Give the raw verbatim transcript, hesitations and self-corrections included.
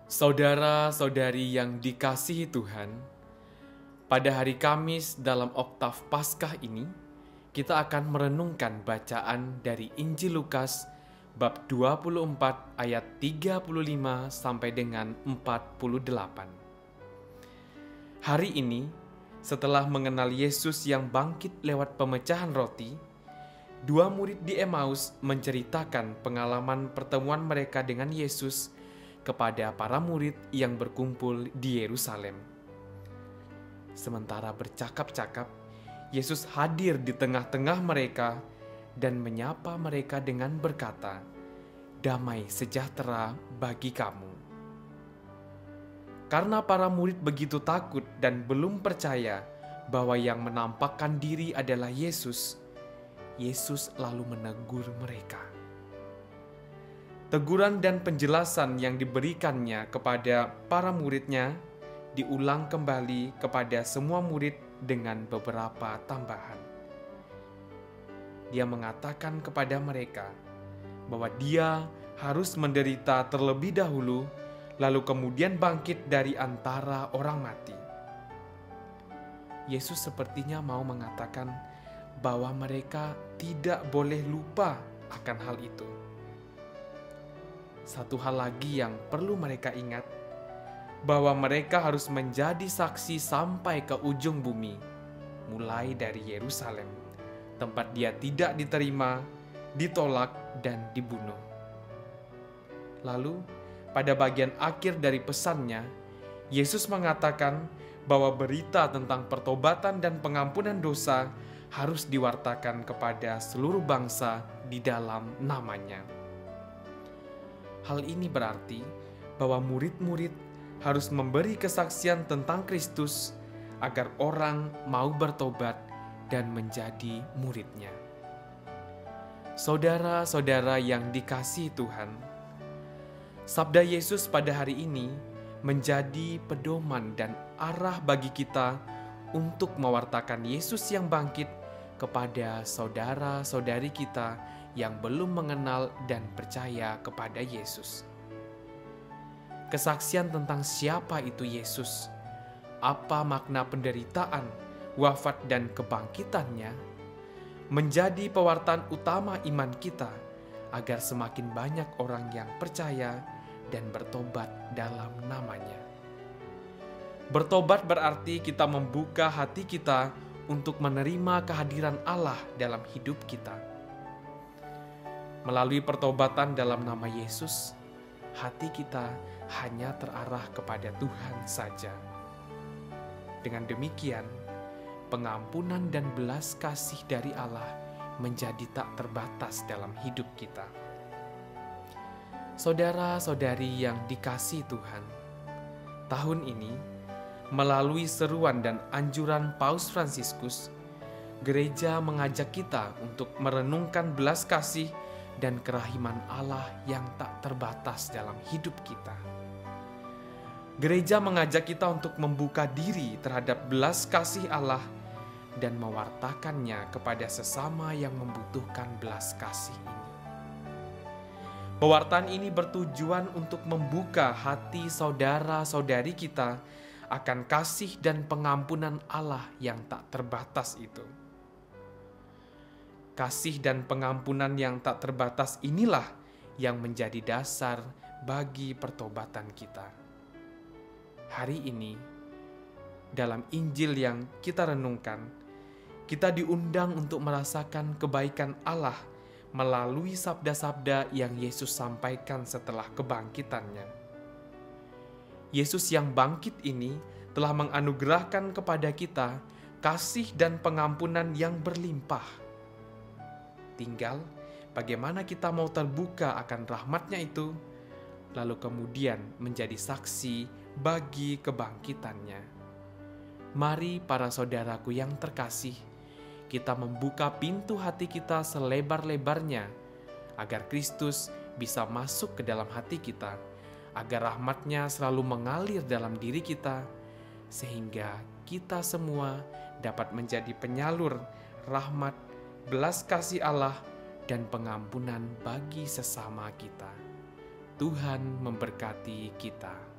Saudara-saudari yang dikasihi Tuhan, pada hari Kamis dalam oktav Paskah ini, kita akan merenungkan bacaan dari Injil Lukas bab dua puluh empat ayat tiga puluh lima sampai dengan empat puluh delapan. Hari ini, setelah mengenal Yesus yang bangkit lewat pemecahan roti, dua murid di Emmaus menceritakan pengalaman pertemuan mereka dengan Yesus kepada para murid yang berkumpul di Yerusalem. Sementara bercakap-cakap, Yesus hadir di tengah-tengah mereka dan menyapa mereka dengan berkata, "Damai sejahtera bagi kamu." Karena para murid begitu takut dan belum percaya bahwa yang menampakkan diri adalah Yesus, Yesus lalu menegur mereka. Teguran dan penjelasan yang diberikannya kepada para muridnya diulang kembali kepada semua murid dengan beberapa tambahan. Dia mengatakan kepada mereka bahwa dia harus menderita terlebih dahulu, lalu kemudian bangkit dari antara orang mati. Yesus sepertinya mau mengatakan bahwa mereka tidak boleh lupa akan hal itu. Satu hal lagi yang perlu mereka ingat, bahwa mereka harus menjadi saksi sampai ke ujung bumi, mulai dari Yerusalem, tempat dia tidak diterima, ditolak, dan dibunuh. Lalu, pada bagian akhir dari pesannya, Yesus mengatakan bahwa berita tentang pertobatan dan pengampunan dosa harus diwartakan kepada seluruh bangsa di dalam namanya. Hal ini berarti bahwa murid-murid harus memberi kesaksian tentang Kristus agar orang mau bertobat dan menjadi muridnya. Saudara-saudara yang dikasihi Tuhan, sabda Yesus pada hari ini menjadi pedoman dan arah bagi kita untuk mewartakan Yesus yang bangkit kepada saudara-saudari kita yang belum mengenal dan percaya kepada Yesus. Kesaksian tentang siapa itu Yesus, apa makna penderitaan, wafat dan kebangkitannya, menjadi pewartaan utama iman kita agar semakin banyak orang yang percaya dan bertobat dalam namanya. Bertobat berarti kita membuka hati kita untuk menerima kehadiran Allah dalam hidup kita. Melalui pertobatan dalam nama Yesus, hati kita hanya terarah kepada Tuhan saja. Dengan demikian, pengampunan dan belas kasih dari Allah menjadi tak terbatas dalam hidup kita. Saudara-saudari yang dikasihi Tuhan, tahun ini, melalui seruan dan anjuran Paus Fransiskus, gereja mengajak kita untuk merenungkan belas kasih dan kerahiman Allah yang tak terbatas dalam hidup kita. Gereja mengajak kita untuk membuka diri terhadap belas kasih Allah dan mewartakannya kepada sesama yang membutuhkan belas kasih ini. Pewartaan ini bertujuan untuk membuka hati saudara-saudari kita akan kasih dan pengampunan Allah yang tak terbatas itu. Kasih dan pengampunan yang tak terbatas inilah yang menjadi dasar bagi pertobatan kita. Hari ini, dalam Injil yang kita renungkan, kita diundang untuk merasakan kebaikan Allah melalui sabda-sabda yang Yesus sampaikan setelah kebangkitannya. Yesus yang bangkit ini telah menganugerahkan kepada kita kasih dan pengampunan yang berlimpah. Tinggal bagaimana kita mau terbuka akan rahmat-Nya itu, lalu kemudian menjadi saksi bagi kebangkitannya. Mari para saudaraku yang terkasih, kita membuka pintu hati kita selebar-lebarnya, agar Kristus bisa masuk ke dalam hati kita, agar rahmat-Nya selalu mengalir dalam diri kita, sehingga kita semua dapat menjadi penyalur rahmat, belas kasih Allah, dan pengampunan bagi sesama kita. Tuhan memberkati kita.